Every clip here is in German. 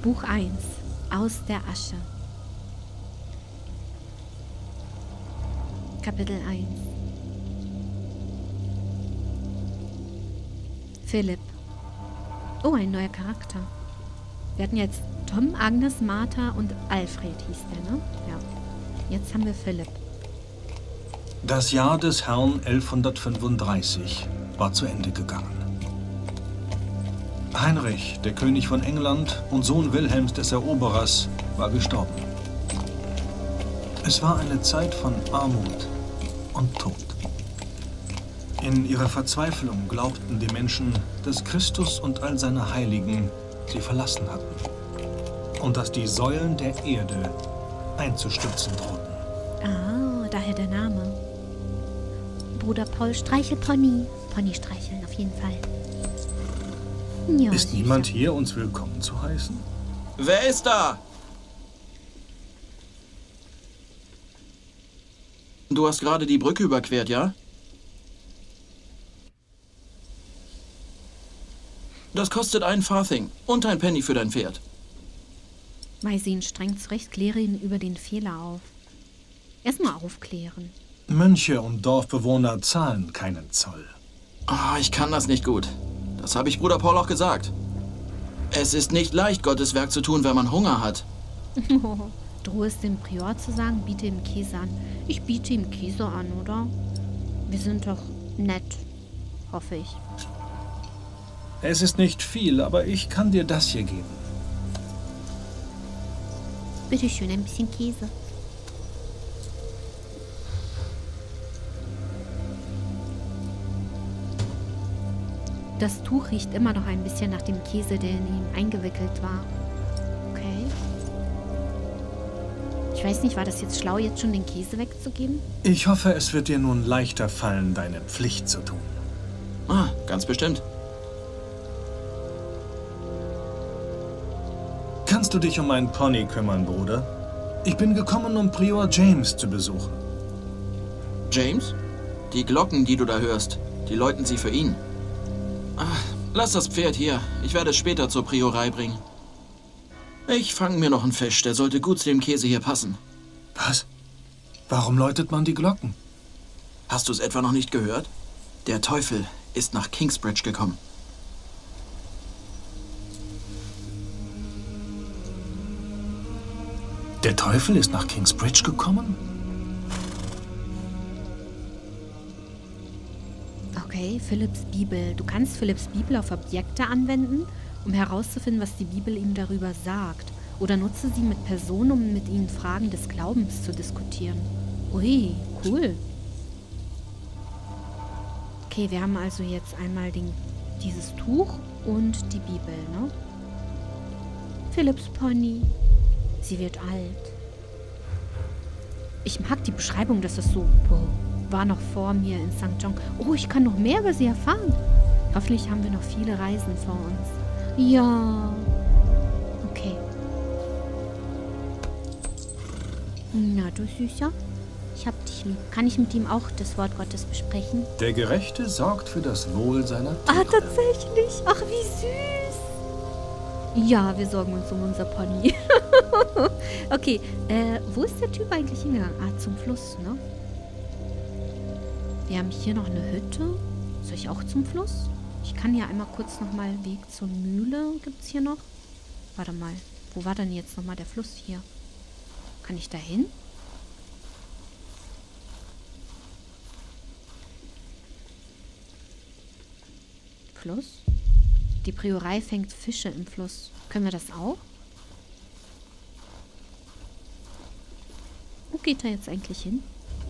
Buch 1. Aus der Asche. Kapitel 1. Philipp. Oh, ein neuer Charakter. Wir hatten jetzt Tom, Agnes, Martha und Alfred hieß der, ne? Ja. Jetzt haben wir Philipp. Das Jahr des Herrn 1135 war zu Ende gegangen. Heinrich, der König von England und Sohn Wilhelms des Eroberers, war gestorben. Es war eine Zeit von Armut und Tod. In ihrer Verzweiflung glaubten die Menschen, dass Christus und all seine Heiligen sie verlassen hatten und dass die Säulen der Erde einzustürzen drohten. Ah, daher der Name. Bruder Paul, streichel Pony. Pony streicheln, auf jeden Fall. Ja, ist süßer. niemand hier, uns willkommen zu heißen? Wer ist da? Du hast gerade die Brücke überquert, ja? Das kostet einen Farthing und ein Penny für dein Pferd. Weise ihn streng zurecht, kläre ihn über den Fehler auf. Erstmal aufklären. Mönche und Dorfbewohner zahlen keinen Zoll. Ah, ich kann das nicht gut. Das habe ich Bruder Paul auch gesagt. Es ist nicht leicht, Gottes Werk zu tun, wenn man Hunger hat. Drohe es dem Prior zu sagen, biete ihm Käse an. Ich biete ihm Käse an, oder? Wir sind doch nett, hoffe ich. Es ist nicht viel, aber ich kann dir das hier geben. Bitte schön, ein bisschen Käse. Das Tuch riecht immer noch ein bisschen nach dem Käse, der in ihm eingewickelt war. Okay. Ich weiß nicht, war das jetzt schlau, jetzt schon den Käse wegzugeben? Ich hoffe, es wird dir nun leichter fallen, deine Pflicht zu tun. Ah, ganz bestimmt. Kannst du dich um meinen Pony kümmern, Bruder? Ich bin gekommen, um Prior James zu besuchen. James? Die Glocken, die du da hörst, die läuten sie für ihn. Ach, lass das Pferd hier. Ich werde es später zur Priorei bringen. Ich fange mir noch einen Fisch. Der sollte gut zu dem Käse hier passen. Was? Warum läutet man die Glocken? Hast du es etwa noch nicht gehört? Der Teufel ist nach Kingsbridge gekommen. Der Teufel ist nach Kingsbridge gekommen? Okay, Philipps Bibel. Du kannst Philipps Bibel auf Objekte anwenden, um herauszufinden, was die Bibel ihm darüber sagt. Oder nutze sie mit Personen, um mit ihnen Fragen des Glaubens zu diskutieren. Ui, cool. Okay, wir haben also jetzt einmal dieses Tuch und die Bibel, ne? Philipps Pony. Sie wird alt. Ich mag die Beschreibung, dass es so war noch vor mir in St. John. Oh, ich kann noch mehr über sie erfahren. Hoffentlich haben wir noch viele Reisen vor uns. Ja. Okay. Na, du Süßer. Ich hab dich lieb. Kann ich mit ihm auch das Wort Gottes besprechen? Der Gerechte sorgt für das Wohl seiner Tiere. Ah, tatsächlich. Ach, wie süß. Ja, wir sorgen uns um unser Pony. Okay, wo ist der Typ eigentlich hingegangen? Ah, zum Fluss, ne? Wir haben hier noch eine Hütte. Soll ich auch zum Fluss? Ich kann ja einmal kurz nochmal Weg zur Mühle. Gibt's hier noch? Warte mal. Wo war denn jetzt nochmal der Fluss hier? Kann ich da hin? Fluss? Die Priorei fängt Fische im Fluss. Können wir das auch? Wo geht er jetzt eigentlich hin?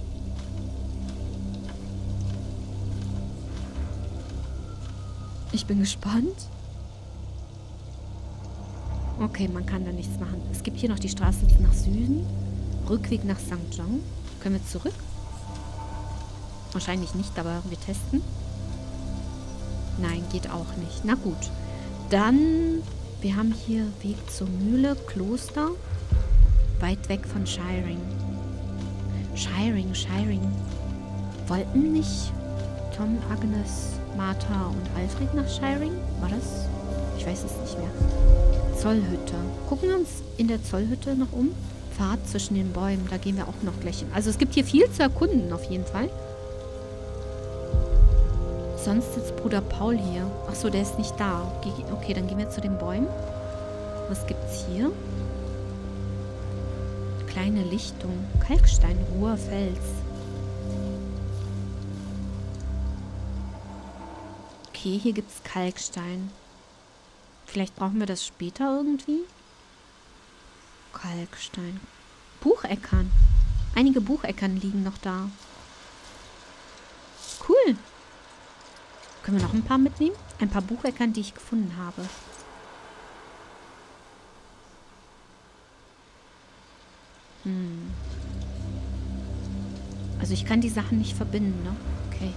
Ich bin gespannt. Okay, man kann da nichts machen. Es gibt hier noch die Straße nach Süden. Rückweg nach St. John. Können wir zurück? Wahrscheinlich nicht, aber wir testen. Nein, geht auch nicht. Na gut. Dann, wir haben hier Weg zur Mühle, Kloster. Weit weg von Shiring. Shiring. Wollten nicht Tom, Agnes, Martha und Alfred nach Shiring? War das? Ich weiß es nicht mehr. Zollhütte. Gucken wir uns in der Zollhütte noch um. Pfad zwischen den Bäumen, da gehen wir auch noch gleich hin. Also es gibt hier viel zu erkunden auf jeden Fall. Sonst sitzt Bruder Paul hier. Achso, der ist nicht da. Okay, dann gehen wir zu den Bäumen. Was gibt's hier? Kleine Lichtung. Kalkstein, hoher Fels. Okay, hier gibt's Kalkstein. Vielleicht brauchen wir das später irgendwie. Kalkstein. Bucheckern. Einige Bucheckern liegen noch da. Cool. Können wir noch ein paar mitnehmen? Ein paar Bucheckern, die ich gefunden habe. Also ich kann die Sachen nicht verbinden, ne? Okay.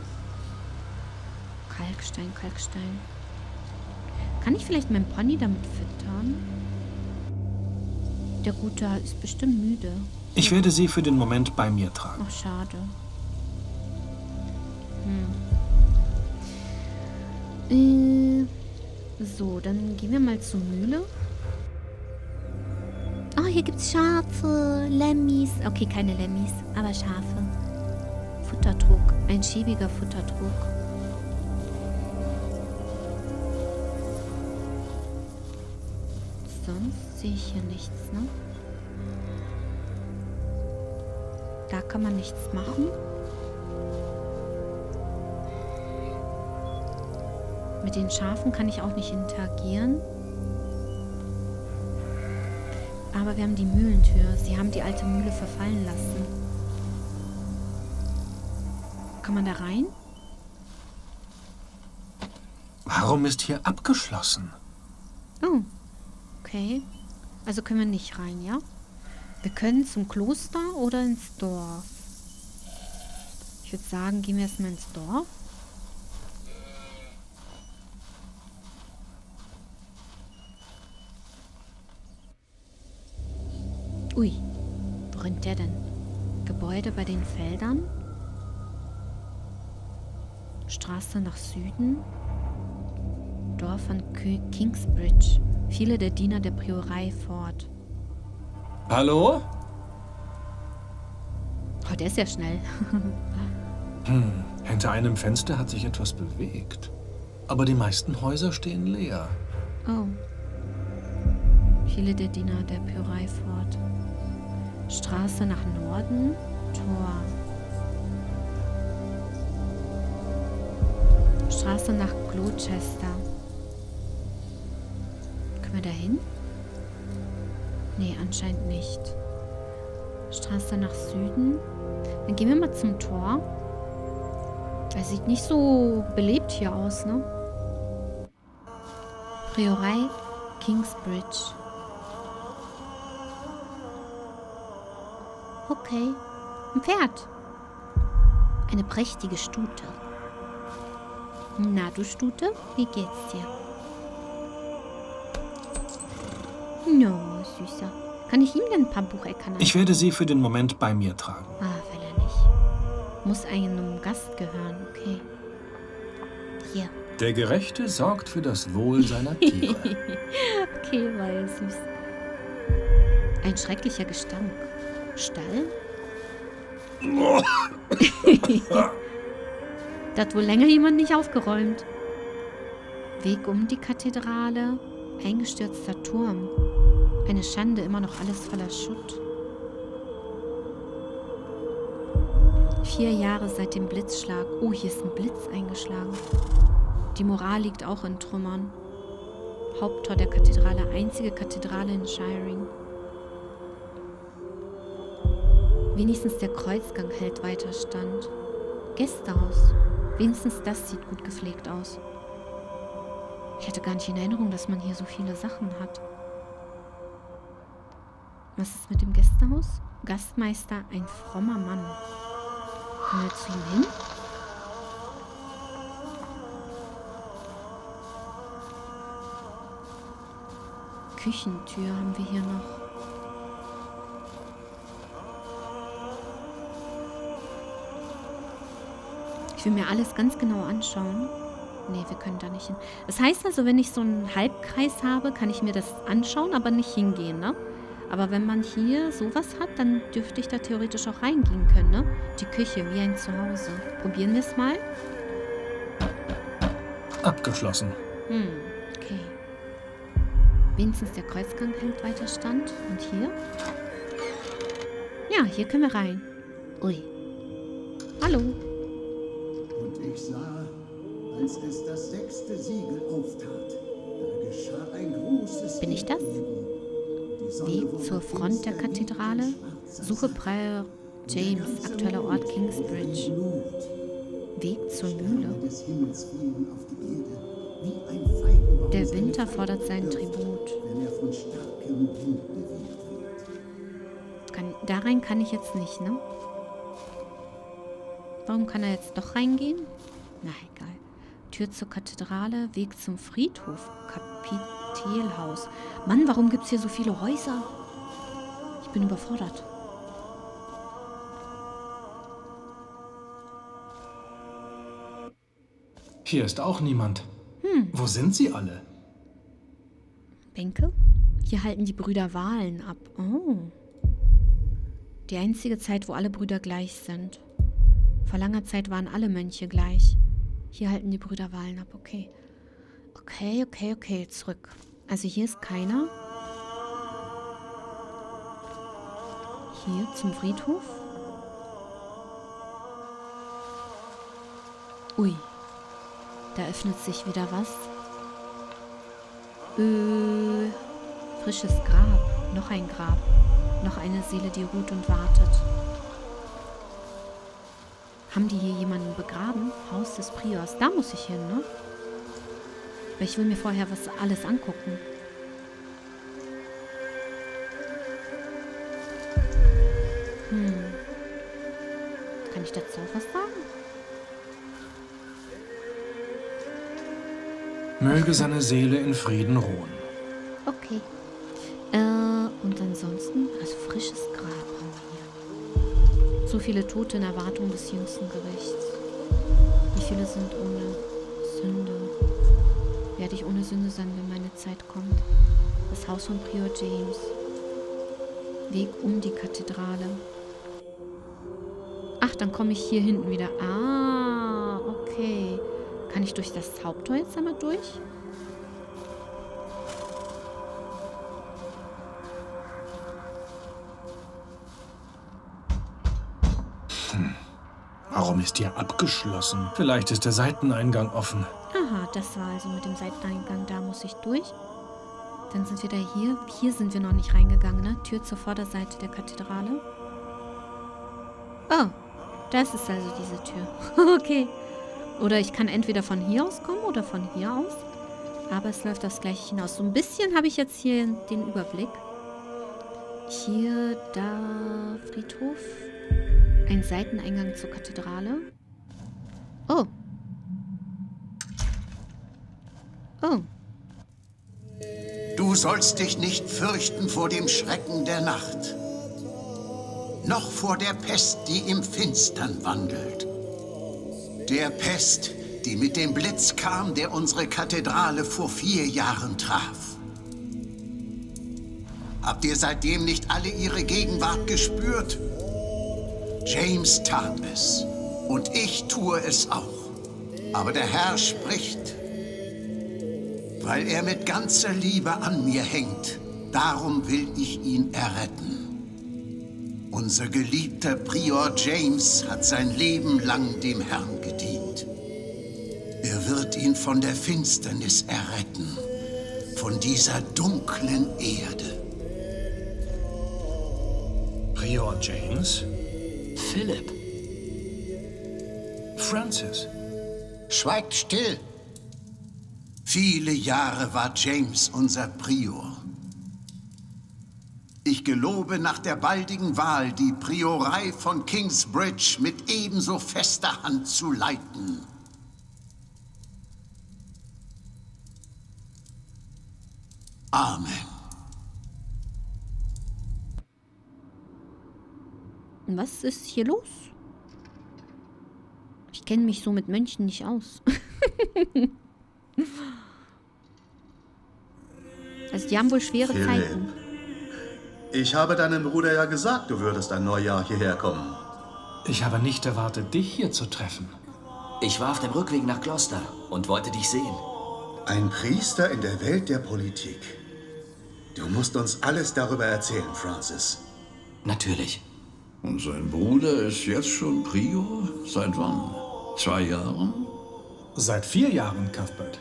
Kalkstein, Kalkstein. Kann ich vielleicht meinen Pony damit füttern? Der Gute ist bestimmt müde. Ich werde sie für den Moment bei mir tragen. Ach, schade. So, dann gehen wir mal zur Mühle. Oh, hier gibt's Schafe, Lemmis. Okay, keine Lemmis, aber Schafe. Futtertrog, ein schäbiger Futtertrog. Sonst sehe ich hier nichts, ne? Da kann man nichts machen. Mit den Schafen kann ich auch nicht interagieren. Aber wir haben die Mühlentür. Sie haben die alte Mühle verfallen lassen. Kann man da rein? Warum ist hier abgeschlossen? Oh, okay. Also können wir nicht rein, ja? Wir können zum Kloster oder ins Dorf. Ich würde sagen, gehen wir erstmal ins Dorf. Ui, wo rennt der denn? Gebäude bei den Feldern? Straße nach Süden? Dorf an Kingsbridge. Viele der Diener der Priorei fort. Hallo? Oh, der ist ja schnell. Hinter einem Fenster hat sich etwas bewegt. Aber die meisten Häuser stehen leer. Oh. Viele der Diener der Priorei fort. Straße nach Norden, Tor. Straße nach Gloucester. Können wir da hin? Nee, anscheinend nicht. Straße nach Süden. Dann gehen wir mal zum Tor. Es sieht nicht so belebt hier aus, ne? Priorei Kingsbridge. Okay. Ein Pferd. Eine prächtige Stute. Na, du Stute, wie geht's dir? No, Süßer. Kann ich ihm denn ein paar Bucheckern Ich werde sie für den Moment bei mir tragen. Ah, will er nicht. Muss einem Gast gehören, okay. Hier. Der Gerechte sorgt für das Wohl seiner Tiere. Okay, war ja süß. Ein schrecklicher Gestank. Stall? Da hat wohl länger jemand nicht aufgeräumt. Weg um die Kathedrale. Eingestürzter Turm. Eine Schande, immer noch alles voller Schutt. 4 Jahre seit dem Blitzschlag. Oh, hier ist ein Blitz eingeschlagen. Die Moral liegt auch in Trümmern. Haupttor der Kathedrale. Einzige Kathedrale in Shiring. Wenigstens der Kreuzgang hält weiter stand. Gästehaus. Wenigstens das sieht gut gepflegt aus. Ich hatte gar nicht in Erinnerung, dass man hier so viele Sachen hat. Was ist mit dem Gästehaus? Gastmeister, ein frommer Mann. Können wir zu ihm hin? Küchentür haben wir hier noch. Ich will mir alles ganz genau anschauen. Nee, wir können da nicht hin. Das heißt also, wenn ich so einen Halbkreis habe, kann ich mir das anschauen, aber nicht hingehen, ne? Aber wenn man hier sowas hat, dann dürfte ich da theoretisch auch reingehen können, ne? Die Küche, wie ein Zuhause. Probieren wir es mal? Abgeschlossen. Okay. Wenigstens der Kreuzgang hält weiter stand. Und hier? Ja, hier können wir rein. Ui. Hallo. Und ich sah, als es das 6. Siegel auftat, da geschah ein großes Bin ich das? Weg zur Front der Kathedrale. Suche Prior James, aktueller Ort Kingsbridge. Weg zur Mühle. Der Winter fordert seinen Tribut. Da rein kann ich jetzt nicht, ne? Warum kann er jetzt doch reingehen? Na, egal. Tür zur Kathedrale, Weg zum Friedhof, Kapitelhaus. Mann, warum gibt's hier so viele Häuser? Ich bin überfordert. Hier ist auch niemand. Wo sind sie alle? Bänke? Hier halten die Brüder Wahlen ab. Oh. Die einzige Zeit, wo alle Brüder gleich sind. Vor langer Zeit waren alle Mönche gleich. Hier halten die Brüder Wahlen ab. Okay. Okay. Zurück. Also hier ist keiner. Hier zum Friedhof. Ui. Da öffnet sich wieder was. Frisches Grab. Noch ein Grab. Noch eine Seele, die ruht und wartet. Haben die hier jemanden begraben? Haus des Priors. Da muss ich hin, ne? Weil ich will mir vorher was alles angucken. Kann ich dazu auch was sagen? Möge seine Seele in Frieden ruhen. Okay. Und ansonsten, also frisches Grab haben wir hier. So viele Tote in Erwartung des jüngsten Gerichts. Wie viele sind ohne Sünde? Werde ich ohne Sünde sein, wenn meine Zeit kommt? Das Haus von Prior James. Weg um die Kathedrale. Ach, dann komme ich hier hinten wieder. Ah, okay. Kann ich durch das Haupttor jetzt einmal durch? Warum ist hier abgeschlossen? Vielleicht ist der Seiteneingang offen. Aha, das war also mit dem Seiteneingang. Da muss ich durch. Dann sind wir da hier. Hier sind wir noch nicht reingegangen, ne? Tür zur Vorderseite der Kathedrale. Oh, das ist also diese Tür. Okay. Oder ich kann entweder von hier aus kommen oder von hier aus. Aber es läuft aufs Gleiche hinaus. So ein bisschen habe ich jetzt hier den Überblick. Hier, da, Friedhof. Ein Seiteneingang zur Kathedrale. Oh. Oh. Du sollst dich nicht fürchten vor dem Schrecken der Nacht, noch vor der Pest, die im Finstern wandelt. Der Pest, die mit dem Blitz kam, der unsere Kathedrale vor 4 Jahren traf. Habt ihr seitdem nicht alle ihre Gegenwart gespürt? James tat es und ich tue es auch. Aber der Herr spricht, weil er mit ganzer Liebe an mir hängt, darum will ich ihn erretten. Unser geliebter Prior James hat sein Leben lang dem Herrn gedient. Er wird ihn von der Finsternis erretten, von dieser dunklen Erde. Prior James? Philipp. Francis? Schweigt still! Viele Jahre war James unser Prior. Ich gelobe nach der baldigen Wahl, die Priorei von Kingsbridge mit ebenso fester Hand zu leiten. Amen. Was ist hier los? Ich kenne mich so mit Mönchen nicht aus. Also die haben wohl schwere Philipp. Zeiten. Ich habe deinem Bruder ja gesagt, du würdest ein Neujahr hierher kommen. Ich habe nicht erwartet, dich hier zu treffen. Ich war auf dem Rückweg nach Gloucester und wollte dich sehen. Ein Priester in der Welt der Politik. Du musst uns alles darüber erzählen, Francis. Natürlich. Und sein Bruder ist jetzt schon Prior? Seit wann? 2 Jahren? Seit 4 Jahren, Cuthbert.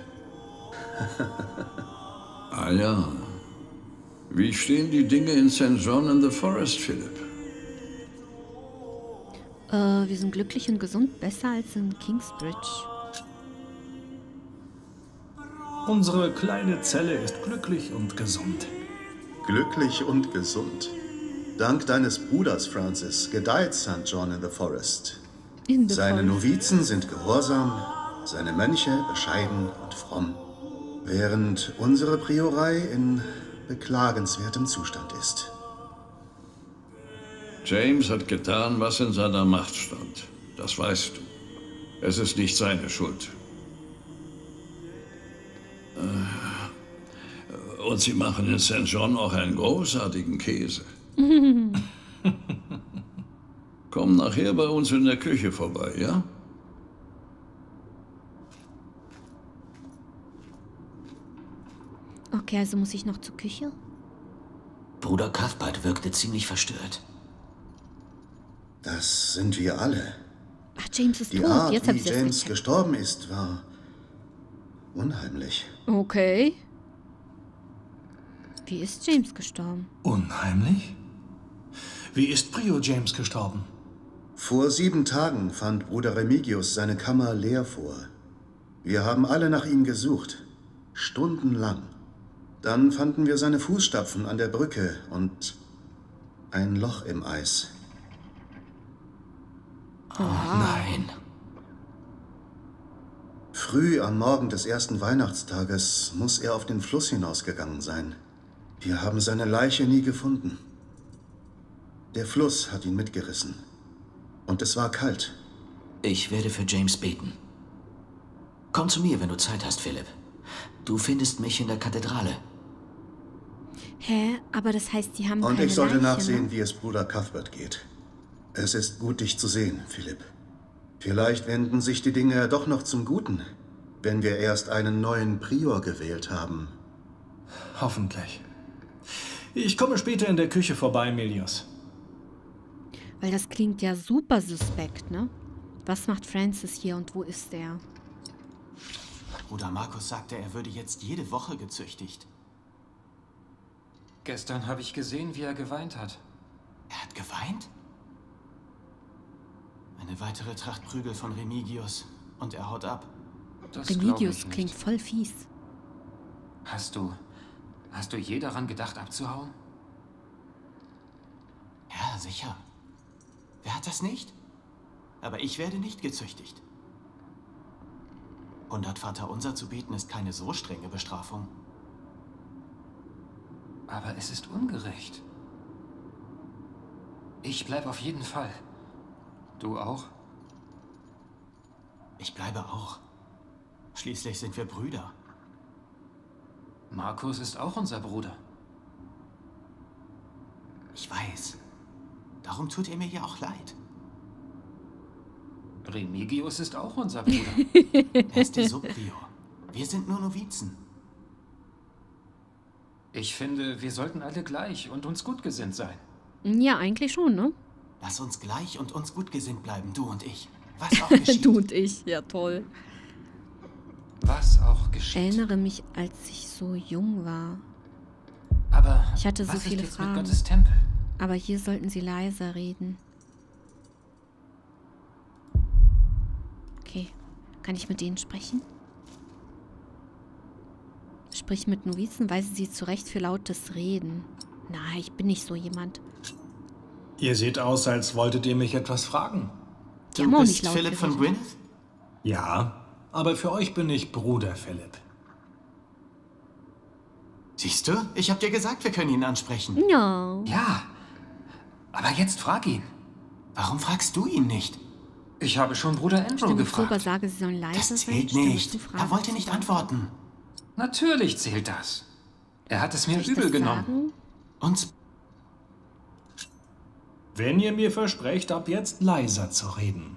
Ah ja. Wie stehen die Dinge in St. John in the Forest, Philipp? Wir sind glücklich und gesund, besser als in Kingsbridge. Unsere kleine Zelle ist glücklich und gesund. Glücklich und gesund. Dank deines Bruders, Francis, gedeiht St. John in the Forest. Seine Novizen sind gehorsam, seine Mönche bescheiden und fromm, während unsere Priorei in beklagenswertem Zustand ist. James hat getan, was in seiner Macht stand. Das weißt du. Es ist nicht seine Schuld. Und sie machen in St. John auch einen großartigen Käse. Komm nachher bei uns in der Küche vorbei, ja? Okay, also muss ich noch zur Küche? Bruder Cuthbert wirkte ziemlich verstört. Das sind wir alle. Ach, James ist Die tot. Art, Jetzt hab wie ich das James gecheckt. gestorben ist, war unheimlich. Okay. Wie ist James gestorben? Unheimlich? Wie ist Prior James gestorben? Vor 7 Tagen fand Bruder Remigius seine Kammer leer vor. Wir haben alle nach ihm gesucht. Stundenlang. Dann fanden wir seine Fußstapfen an der Brücke und ein Loch im Eis. Oh nein. Früh am Morgen des ersten Weihnachtstages muss er auf den Fluss hinausgegangen sein. Wir haben seine Leiche nie gefunden. Der Fluss hat ihn mitgerissen. Und es war kalt. Ich werde für James beten. Komm zu mir, wenn du Zeit hast, Philipp. Du findest mich in der Kathedrale. Hä? Aber das heißt, die haben Und keine ich sollte Leiche, nachsehen, ne? wie es Bruder Cuthbert geht. Es ist gut, dich zu sehen, Philipp. Vielleicht wenden sich die Dinge ja doch noch zum Guten, wenn wir erst einen neuen Prior gewählt haben. Hoffentlich. Ich komme später in der Küche vorbei, Melius. Weil das klingt ja super suspekt, ne? Was macht Francis hier und wo ist er? Bruder Markus sagte, er würde jetzt jede Woche gezüchtigt. Gestern habe ich gesehen, wie er geweint hat. Er hat geweint? Eine weitere Tracht Prügel von Remigius und er haut ab. Das glaube Remigius ich nicht. klingt voll fies. Hast du je daran gedacht, abzuhauen? Ja, sicher. Wer hat das nicht? Aber ich werde nicht gezüchtigt. 100 Vaterunser zu beten ist keine so strenge Bestrafung. Aber es ist ungerecht. Ich bleib auf jeden Fall. Du auch? Ich bleibe auch. Schließlich sind wir Brüder. Markus ist auch unser Bruder. Ich weiß. Darum tut er mir ja auch leid. Remigius ist auch unser Bruder. Er ist der Subprior. Wir sind nur Novizen. Ich finde, wir sollten alle gleich und uns gut gesinnt sein. Ja, eigentlich schon, ne? Lass uns gleich und uns gut gesinnt bleiben, du und ich. Was auch geschieht. Du und ich, ja toll. Was auch Ich geschieht. erinnere mich, als ich so jung war. Aber Ich hatte so was viele ist jetzt Fragen. mit Gottes Tempel? Aber hier sollten sie leiser reden. Okay, kann ich mit denen sprechen? Sprich mit Novizen, weise sie zurecht für lautes Reden. Na, ich bin nicht so jemand. Ihr seht aus, als wolltet ihr mich etwas fragen. Die Du haben auch bist nicht laut Philipp von geredet. Gwynedd? Ja, aber für euch bin ich Bruder Philipp. Siehst du? Ich hab dir gesagt, wir können ihn ansprechen. Ja. Ja, aber jetzt frag ihn. Warum fragst du ihn nicht? Ich habe schon Bruder Andrew gefragt. Wenn ich sage, sie sollen leise Das sein, zählt nicht. Er wollte nicht antworten. Natürlich zählt das. Er hat es mir übel genommen. Und Wenn ihr mir versprecht, ab jetzt leiser zu reden.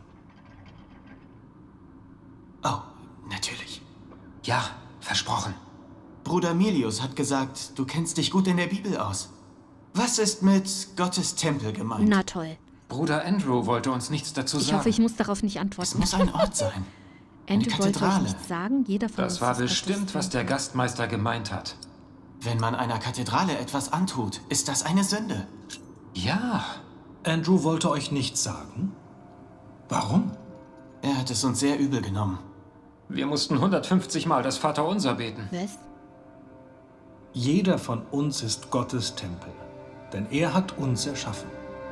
oh, natürlich. Ja, versprochen. Bruder Milius hat gesagt, du kennst dich gut in der Bibel aus. Was ist mit Gottes Tempel gemeint? Na toll. Bruder Andrew wollte uns nichts dazu sagen. Ich hoffe, ich muss darauf nicht antworten. Es muss ein Ort sein. Andrew wollte euch Kathedrale. nichts sagen. Jeder von uns Das war ist bestimmt, Gottes was der Tempel. Gastmeister gemeint hat. Wenn man einer Kathedrale etwas antut, ist das eine Sünde. Ja, Andrew wollte euch nichts sagen? Warum? Er hat es uns sehr übel genommen. wir mussten 150 Mal das Vaterunser beten. Was? Jeder von uns ist Gottes Tempel, denn er hat uns erschaffen.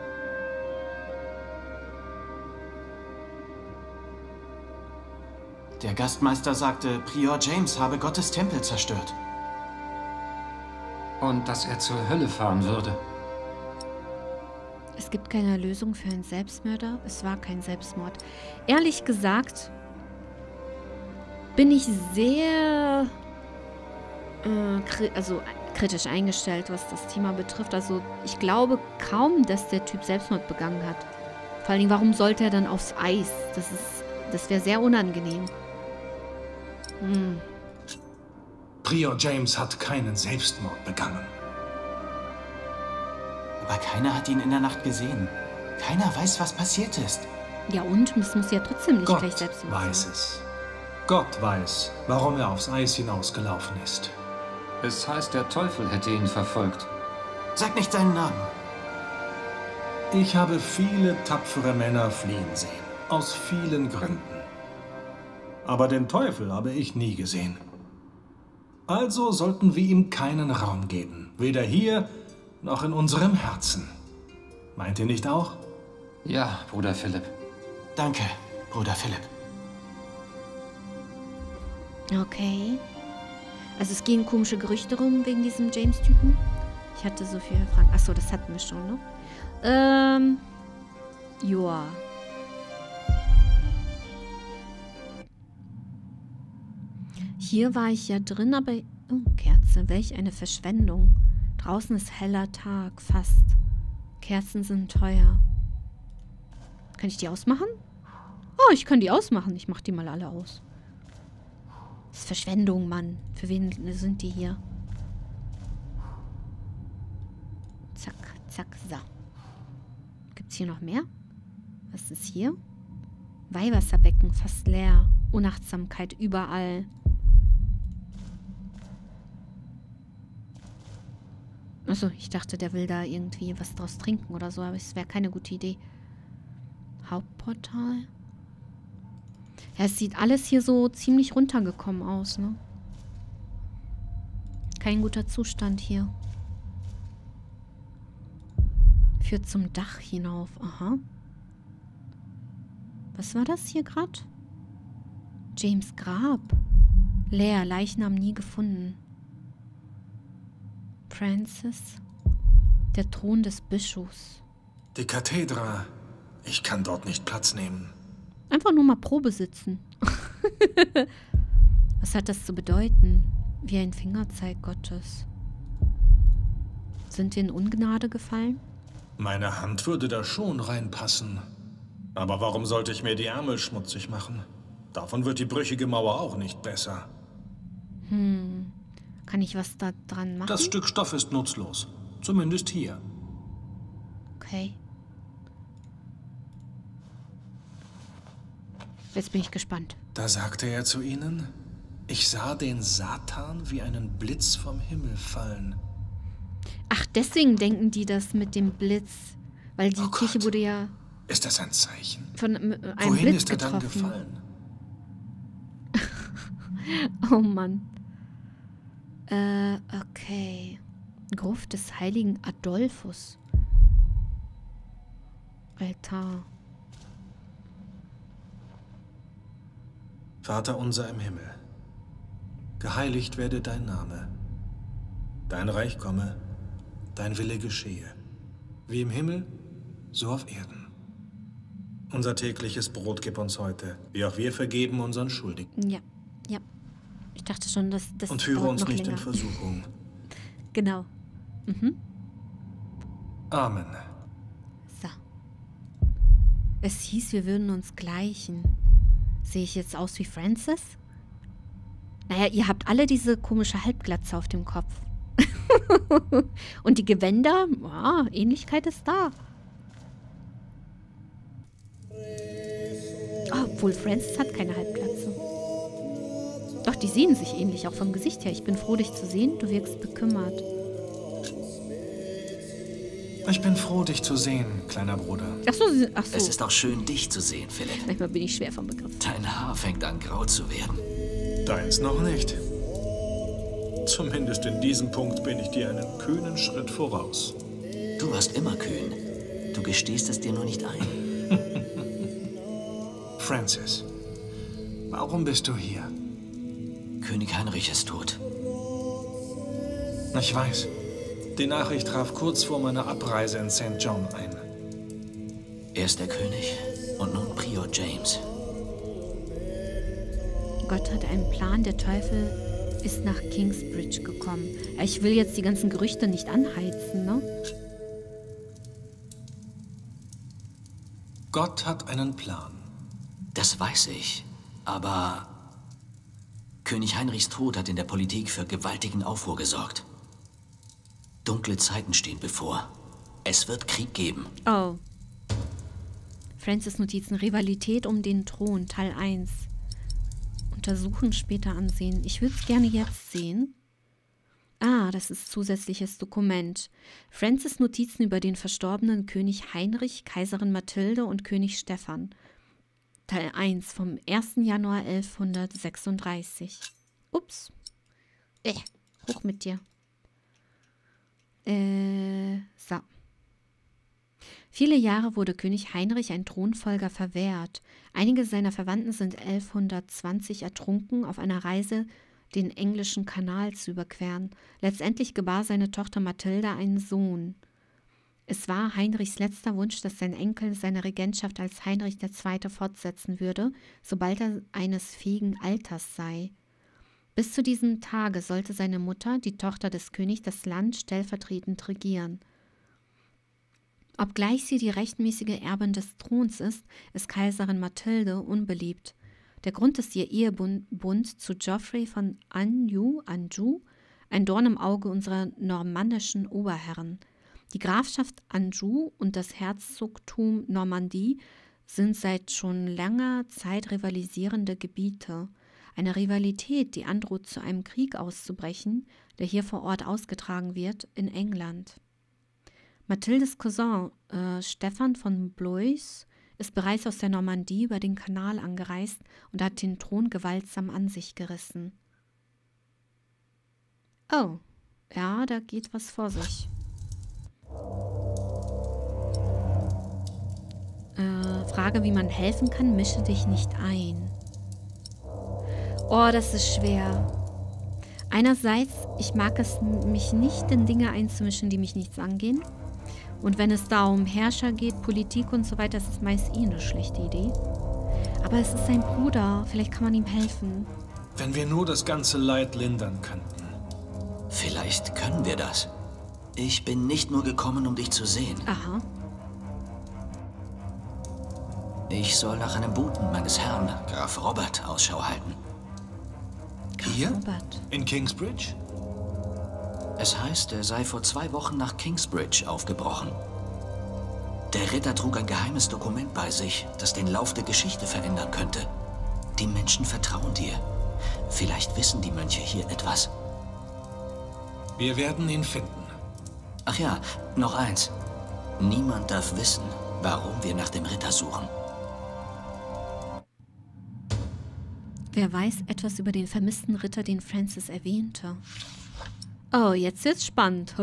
Der Gastmeister sagte, Prior James habe Gottes Tempel zerstört. Und dass er zur Hölle fahren würde. Es gibt keine Lösung für einen Selbstmörder. Es war kein Selbstmord. Ehrlich gesagt bin ich sehr kritisch eingestellt, was das Thema betrifft. Also ich glaube kaum, dass der Typ Selbstmord begangen hat. Vor allen Dingen, warum sollte er dann aufs Eis? Das wäre sehr unangenehm. Prior James hat keinen Selbstmord begangen. Aber keiner hat ihn in der Nacht gesehen. Keiner weiß, was passiert ist. Ja und? Es muss ja trotzdem nicht Gott gleich Selbstmord sein. weiß es. Gott weiß, warum er aufs Eis hinausgelaufen ist. Es heißt, der Teufel hätte ihn verfolgt. Sag nicht seinen Namen. Ich habe viele tapfere Männer fliehen sehen. Aus vielen Gründen. Aber den Teufel habe ich nie gesehen. Also sollten wir ihm keinen Raum geben. Weder hier noch in unserem Herzen. Meint ihr nicht auch? Ja, Bruder Philipp. Danke, Bruder Philipp. Okay. Also es gehen komische Gerüchte rum wegen diesem James-Typen. Ich hatte so viele Fragen. Achso, das hatten wir schon, ne? Joa. Hier war ich ja drin, aber... Oh, Kerze. Welch eine Verschwendung. Draußen ist heller Tag, fast. Kerzen sind teuer. Kann ich die ausmachen? Oh, ich kann die ausmachen. Ich mach die mal alle aus. Das ist Verschwendung, Mann. Für wen sind die hier? Zack, zack, so. Gibt's hier noch mehr? Was ist hier? Weihwasserbecken, fast leer. Unachtsamkeit überall. Achso, ich dachte, der will da irgendwie was draus trinken oder so, aber es wäre keine gute Idee. Hauptportal. Ja, es sieht alles hier so ziemlich runtergekommen aus, ne? Kein guter Zustand hier. Führt zum Dach hinauf. Aha. Was war das hier gerade? James Grab. Leer, Leichnam nie gefunden. Francis. Der Thron des Bischofs. Die Kathedra. Ich kann dort nicht Platz nehmen. Einfach nur mal Probe sitzen. Was hat das zu bedeuten? Wie ein Fingerzeig Gottes. Sind wir in Ungnade gefallen? Meine Hand würde da schon reinpassen. Aber warum sollte ich mir die Ärmel schmutzig machen? Davon wird die brüchige Mauer auch nicht besser. Kann ich was da dran machen? Das Stück Stoff ist nutzlos. Zumindest hier. Okay. Jetzt bin ich gespannt. Da sagte er zu ihnen, ich sah den Satan wie einen Blitz vom Himmel fallen. Ach, deswegen denken die das mit dem Blitz. Weil die Kirche wurde ja Ist das ein Zeichen? von einem Wohin Blitz ist er dann getroffen. gefallen? Oh Mann. Okay. Gruft des heiligen Adolphus. Altar. Vater unser im Himmel, geheiligt werde dein Name. Dein Reich komme, dein Wille geschehe, wie im Himmel, so auf Erden. Unser tägliches Brot gib uns heute, wie auch wir vergeben unseren Schuldigen. Ja, ja. Ich dachte schon, dass das und führe uns nicht länger in Versuchung. Genau. Mhm. Amen. So. Es hieß, wir würden uns gleichen. Sehe ich jetzt aus wie Francis? Naja, ihr habt alle diese komische Halbglatze auf dem Kopf. Und die Gewänder, ja, Ähnlichkeit ist da. Oh, obwohl Francis hat keine Halbglatze. Doch, die sehen sich ähnlich, auch vom Gesicht her. Ich bin froh, dich zu sehen. Du wirkst bekümmert. Ich bin froh, dich zu sehen, kleiner Bruder. Ach so. Es ist auch schön, dich zu sehen, Philipp. Manchmal bin ich schwer vom Begriff. Dein Haar fängt an, grau zu werden. Deins noch nicht. Zumindest in diesem Punkt bin ich dir einen kühnen Schritt voraus. Du warst immer kühn. Du gestehst es dir nur nicht ein. Francis, warum bist du hier? König Heinrich ist tot. Ich weiß. Die Nachricht traf kurz vor meiner Abreise in St. John ein. Er ist der König und nun Prior James. Gott hat einen Plan. Der Teufel ist nach Kingsbridge gekommen. Ich will jetzt die ganzen Gerüchte nicht anheizen, ne? Gott hat einen Plan. Das weiß ich, aber König Heinrichs Tod hat in der Politik für gewaltigen Aufruhr gesorgt. Dunkle Zeiten stehen bevor. Es wird Krieg geben. Oh. Francis Notizen. Rivalität um den Thron, Teil 1. Untersuchen, später ansehen. Ich würde es gerne jetzt sehen. Ah, das ist zusätzliches Dokument. Francis Notizen über den verstorbenen König Heinrich, Kaiserin Mathilde und König Stephan. Teil 1 vom 1. Januar 1136. Ups. Hoch mit dir. So. Viele Jahre wurde König Heinrich ein Thronfolger verwehrt. Einige seiner Verwandten sind 1120 ertrunken auf einer Reise, den englischen Kanal zu überqueren. Letztendlich gebar seine Tochter Mathilda einen Sohn. Es war Heinrichs letzter Wunsch, dass sein Enkel seine Regentschaft als Heinrich II. Fortsetzen würde, sobald er eines fähigen Alters sei. Bis zu diesem Tage sollte seine Mutter, die Tochter des Königs, das Land stellvertretend regieren. Obgleich sie die rechtmäßige Erbin des Throns ist Kaiserin Mathilde unbeliebt. Der Grund ist ihr Ehebund zu Geoffrey von Anjou, ein Dorn im Auge unserer normannischen Oberherren. Die Grafschaft Anjou und das Herzogtum Normandie sind seit schon langer Zeit rivalisierende Gebiete. Eine Rivalität, die androht, zu einem Krieg auszubrechen, der hier vor Ort ausgetragen wird, in England. Mathildes Cousin Stephan von Blois ist bereits aus der Normandie über den Kanal angereist und hat den Thron gewaltsam an sich gerissen. Oh, ja, da geht was vor sich. Frage, wie man helfen kann, mische dich nicht ein. Oh, das ist schwer. Einerseits, ich mag es, mich nicht in Dinge einzumischen, die mich nichts angehen. Und wenn es da um Herrscher geht, Politik und so weiter, das ist meist eine schlechte Idee. Aber es ist sein Bruder, vielleicht kann man ihm helfen. Wenn wir nur das ganze Leid lindern könnten. Vielleicht können wir das. Ich bin nicht nur gekommen, um dich zu sehen. Aha. Ich soll nach einem Boten meines Herrn, Graf Robert, Ausschau halten. Hier? Robert. In Kingsbridge? Es heißt, er sei vor 2 Wochen nach Kingsbridge aufgebrochen. Der Ritter trug ein geheimes Dokument bei sich, das den Lauf der Geschichte verändern könnte. Die Menschen vertrauen dir. Vielleicht wissen die Mönche hier etwas. Wir werden ihn finden. Ach ja, noch eins. Niemand darf wissen, warum wir nach dem Ritter suchen. Wer weiß etwas über den vermissten Ritter, den Francis erwähnte? Oh, jetzt wird's spannend.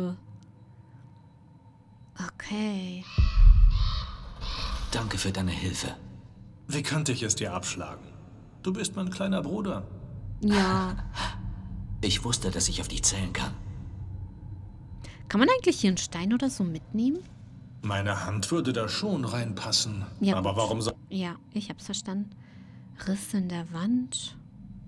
Okay. Danke für deine Hilfe. Wie könnte ich es dir abschlagen? Du bist mein kleiner Bruder. Ja. Ich wusste, dass ich auf dich zählen kann. Kann man eigentlich hier einen Stein oder so mitnehmen? Meine Hand würde da schon reinpassen. Ja, aber gut. warum soll... Ja, ich hab's verstanden. Risse in der Wand.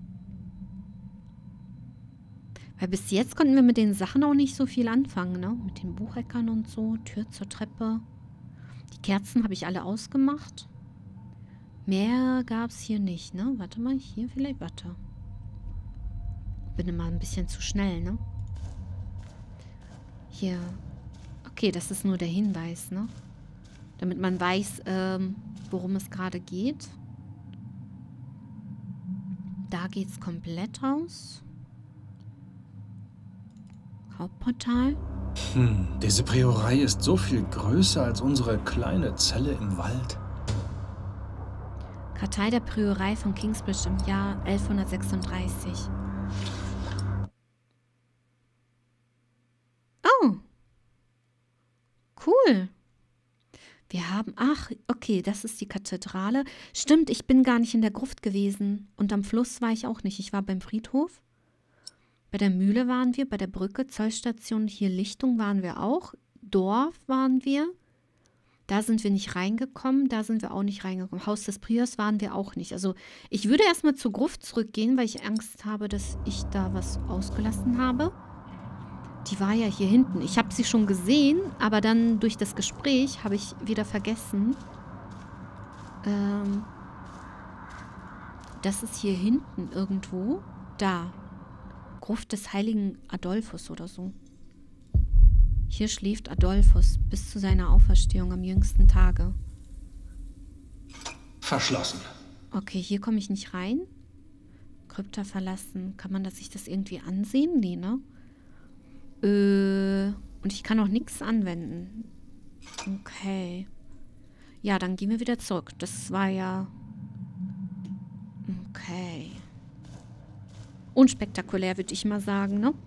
Weil bis jetzt konnten wir mit den Sachen auch nicht so viel anfangen, ne? Mit den Bucheckern und so. Tür zur Treppe. Die Kerzen habe ich alle ausgemacht. Mehr gab's hier nicht, ne? Warte mal, hier vielleicht, warte. Bin immer ein bisschen zu schnell, ne? Hier. Okay, das ist nur der Hinweis, ne? Damit man weiß, worum es gerade geht. Da geht's komplett raus. Hauptportal. Diese Priorei ist so viel größer als unsere kleine Zelle im Wald. Kartei der Priorei von Kingsbridge im Jahr 1136. Oh. Cool. Wir haben... Ach, okay, das ist die Kathedrale. Stimmt, ich bin gar nicht in der Gruft gewesen. Und am Fluss war ich auch nicht. Ich war beim Friedhof. Bei der Mühle waren wir, bei der Brücke, Zollstation, hier Lichtung waren wir auch. Dorf waren wir. Da sind wir nicht reingekommen, da sind wir auch nicht reingekommen. Haus des Priors waren wir auch nicht. Also ich würde erstmal zur Gruft zurückgehen, weil ich Angst habe, dass ich da was ausgelassen habe. Die war ja hier hinten. Ich habe sie schon gesehen, aber dann durch das Gespräch habe ich wieder vergessen. Das ist hier hinten irgendwo. Da. Gruft des heiligen Adolphus oder so. Hier schläft Adolphus bis zu seiner Auferstehung am jüngsten Tage. Verschlossen. Okay, hier komme ich nicht rein. Krypta verlassen. Kann man sich das irgendwie ansehen? Nee, ne? Und ich kann auch nichts anwenden. Okay. Ja, dann gehen wir wieder zurück. Das war ja... Okay. Unspektakulär, würde ich mal sagen, ne?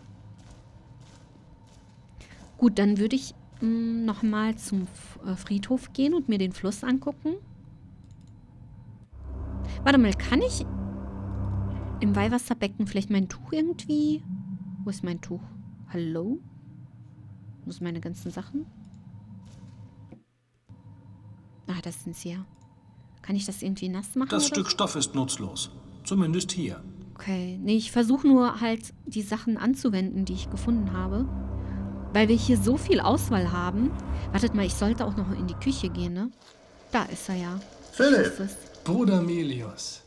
Gut, dann würde ich nochmal zum Friedhof gehen und mir den Fluss angucken. Warte mal, kann ich im Weihwasserbecken vielleicht mein Tuch irgendwie... Wo ist mein Tuch? Hallo? Wo sind meine ganzen Sachen? Ah, das sind sie ja. Kann ich das irgendwie nass machen? Das Stück Stoff ist nutzlos. Zumindest hier. Okay. Nee, ich versuche nur halt die Sachen anzuwenden, die ich gefunden habe. Weil wir hier so viel Auswahl haben. Wartet mal, ich sollte auch noch in die Küche gehen, ne? Da ist er ja. Philipp! Bruder Melius.